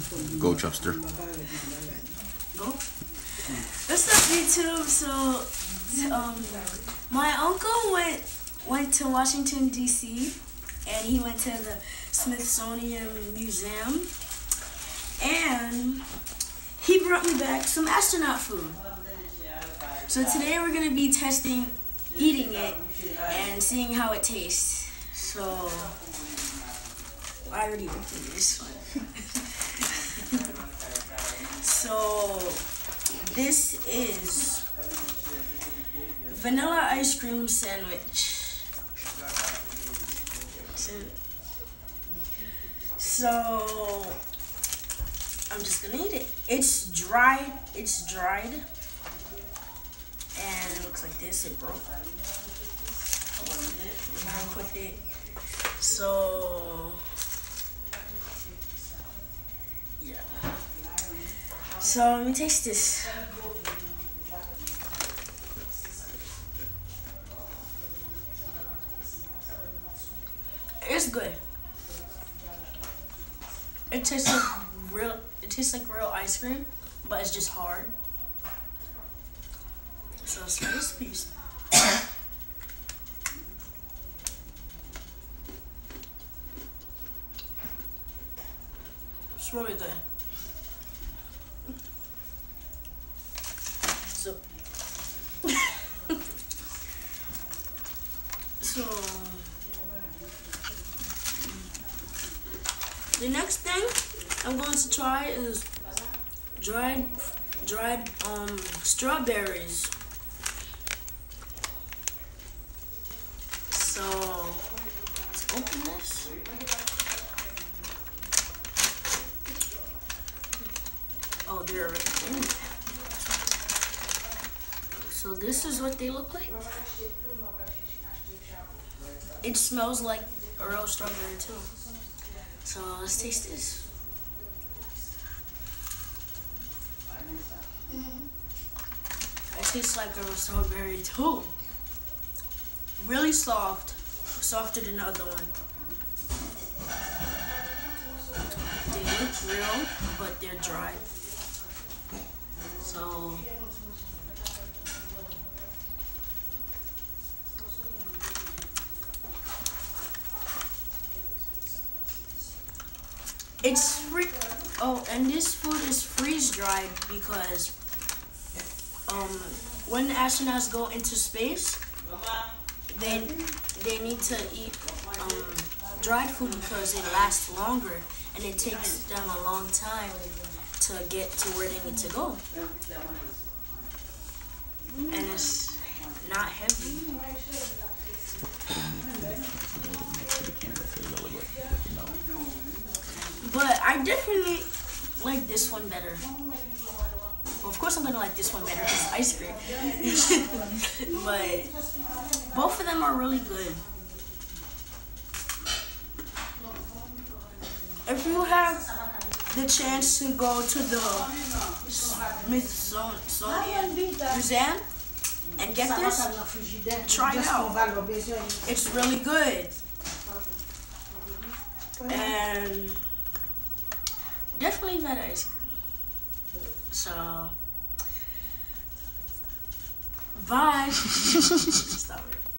Go, Chubster. Go. What's up, YouTube? So, my uncle went to Washington D.C. and he went to the Smithsonian Museum, and he brought me back some astronaut food. So today we're gonna be eating it, and seeing how it tastes. So I already opened this one. So this is vanilla ice cream sandwich. So I'm just gonna eat it. It's dried. And it looks like this. It broke. With it. So yeah. So let me taste this. It's good. It tastes like real. It tastes like real ice cream, but it's just hard. So let's try this piece. It's really good. So, the next thing I'm going to try is dried strawberries. So let's open this. Oh, they're already in there. So this is what they look like. It smells like a real strawberry too. So let's taste this. It tastes like a strawberry too. Really soft, softer than the other one. They look real, but they're dry. So it's free. Oh, and this food is freeze dried because when the astronauts go into space, they need to eat dried food because it lasts longer and it takes them a long time to get to where they need to go. And it's not heavy. But I definitely like this one better. Well, of course I'm gonna like this one better because it's ice cream. But both of them are really good. If you have the chance to go to the Smithsonian Museum and get this, try it out. It's really good. And definitely better ice cream. So, bye. Stop it.